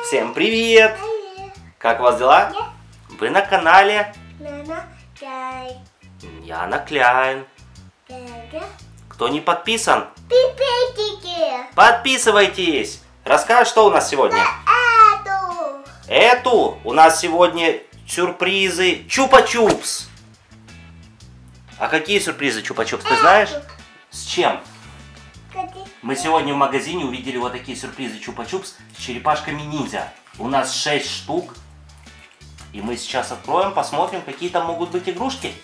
Всем привет! Как у вас дела? Вы на канале Яна Кляйн. Кто не подписан? Подписывайтесь! Расскажешь, что у нас сегодня? Эту у нас сегодня сюрпризы Чупа-Чупс. А какие сюрпризы Чупа-Чупс, ты знаешь? С чем? Мы сегодня в магазине увидели вот такие сюрпризы Чупа-Чупс с черепашками ниндзя. У нас 6 штук. И мы сейчас откроем, посмотрим, какие там могут быть игрушки.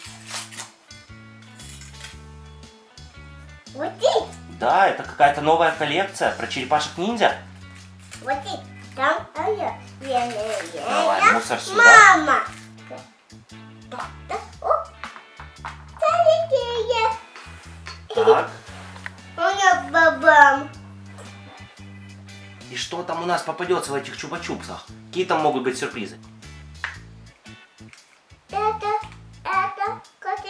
Вот здесь. Да, это какая-то новая коллекция про черепашек ниндзя. Вот здесь. Там Давай, мусор сюда. Мама. Так. У меня бабам. И что там у нас попадется в этих чупа-чупсах? Какие там могут быть сюрпризы? Это,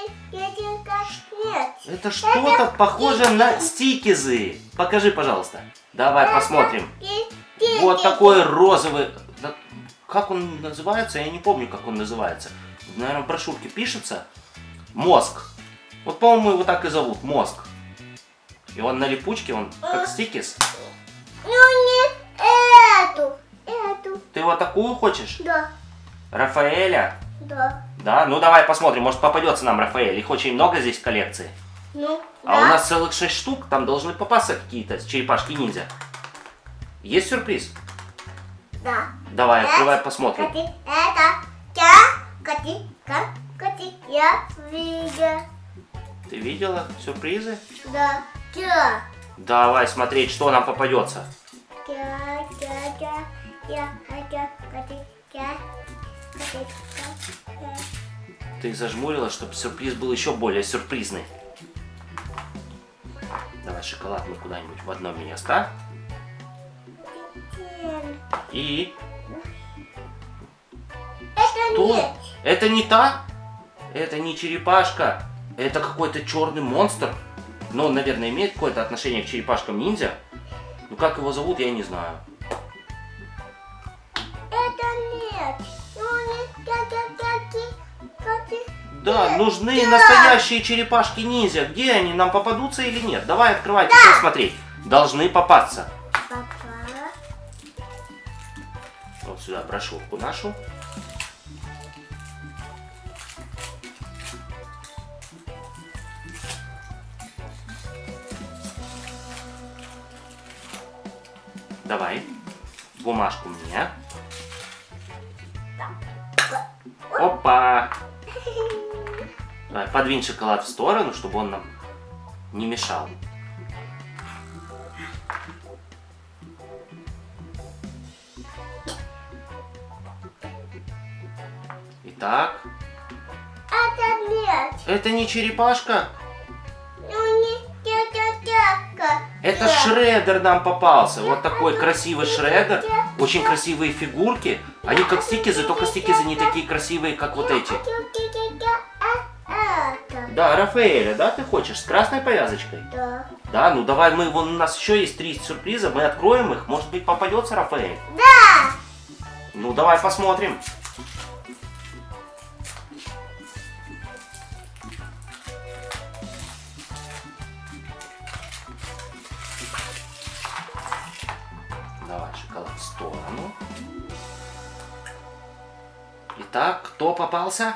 нет. Это что-то похоже на стикизы. Покажи, пожалуйста. Давай посмотрим. Вот такой розовый. Как он называется? Я не помню, как он называется. Наверное, в брошюрке пишется. Мозг. Вот, по-моему, его так и зовут. Мозг. И он на липучке, он как стикис. Ну не эту. Ты вот такую хочешь? Да. Рафаэля? Да. Да? Ну давай посмотрим, может попадется нам Рафаэль. Их очень много здесь в коллекции. Ну, А у нас целых 6 штук, там должны попасться какие-то черепашки-ниндзя. Есть сюрприз? Да. Давай, открывай, посмотрим. Это я видела. Ты видела сюрпризы? Да. Давай смотреть, что нам попадется. Ты зажмурилась, чтобы сюрприз был еще более сюрпризный. Давай шоколад мы куда-нибудь в одно место. И... Это Что? нет. Это не та? Это не черепашка. Это какой-то черный монстр. Но он, наверное, имеет какое-то отношение к черепашкам-ниндзя. Ну, как его зовут, я не знаю. Это нет. Да, нужны настоящие черепашки-ниндзя. Где они, нам попадутся или нет? Давай открывай, смотреть. Должны попасться. Вот сюда брошюрку нашу. Давай. Бумажку мне. Опа! Давай, подвинь шоколад в сторону, чтобы он нам не мешал. Итак. Это нет. Это не черепашка? Ну не тетя. Это Шреддер нам попался. Вот такой красивый Шреддер. Очень красивые фигурки. Они как стикизы, только стикизы не такие красивые, как вот эти. Да, Рафаэля, да, ты хочешь? С красной повязочкой? Да. Да, ну давай мы, вон у нас еще есть 3 сюрприза, мы откроем их. Может быть попадется Рафаэль? Да. Ну давай посмотрим. Давай шоколад в сторону. Итак, кто попался?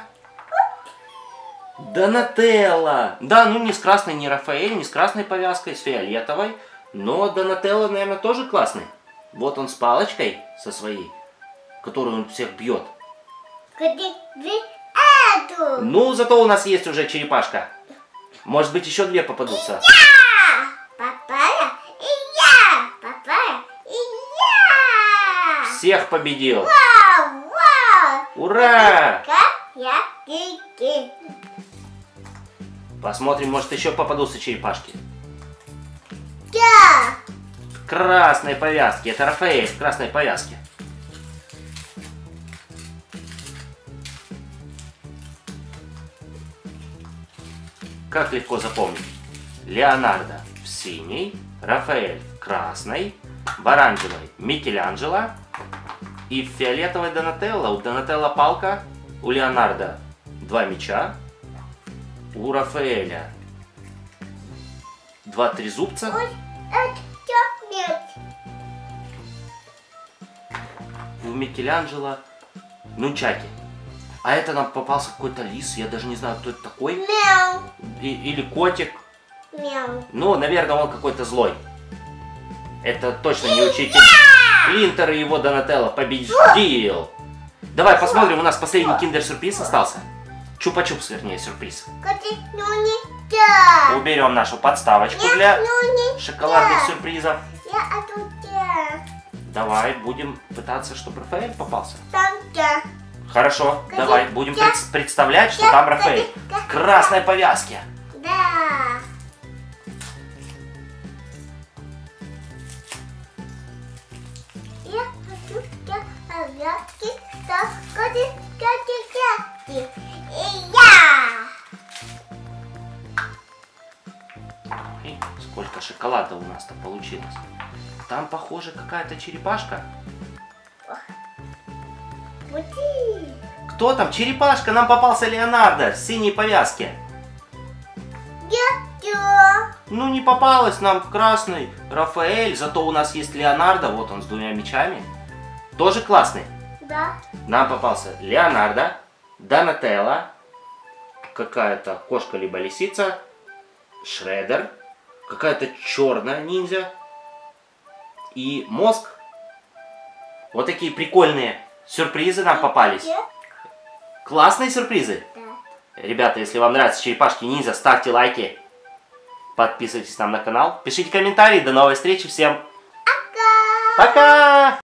Донателло. Да, ну не с красной, не Рафаэль, не с красной повязкой, с фиолетовой. Но Донателло, наверное, тоже классный. Вот он с палочкой со своей, которую он всех бьет. Эту. Ну, зато у нас есть уже черепашка. Может быть, еще 2 попадутся. Папая и я. Папая и я. Всех победил. Вау. Ура! Я кики. Посмотрим, может еще попадутся черепашки. Да. В красной повязке. Это Рафаэль в красной повязке. Как легко запомнить. Леонардо в синей, Рафаэль в красной, в оранжевой Микеланджело, И фиолетовая Донателло. У Донателло палка, у Леонардо 2 меча, у Рафаэля 2 трезубца. Ой, это чокнет. У Микеланджело нунчаки. А это нам попался какой-то лис, я даже не знаю, кто это такой. Мяу. Или котик. Мяу. Ну, наверное, он какой-то злой. Это точно не учитель. Линтер и его Донателло победил. Давай посмотрим, у нас последний киндер-сюрприз остался. Чупа-чупс, вернее, сюрприз. Коти, ну не так. Уберем нашу подставочку для Ну не шоколадных так. сюрпризов. Я отутя. Давай будем пытаться, чтобы Рафаэль попался. Там-то. Хорошо, Коти, давай будем я- представлять, что я- там Рафаэль. Коти, В красной повязке. Да. Я хочу повязки, так, коти, коти. И я. Эй, сколько шоколада у нас-то получилось. Там, похоже, какая-то черепашка. Пути. Кто там? Черепашка, нам попался Леонардо в синей повязке. Я. Ну, не попалась нам красный Рафаэль, зато у нас есть Леонардо, вот он с 2 мечами. Тоже классный. Да. Нам попался Леонардо, Донателло, какая-то кошка либо лисица, Шредер, какая-то черная ниндзя и мозг. Вот такие прикольные сюрпризы нам попались. Классные сюрпризы. Да. Ребята, если вам нравятся черепашки-ниндзя, ставьте лайки, подписывайтесь нам на канал, пишите комментарии. До новой встречи, всем Пока. пока!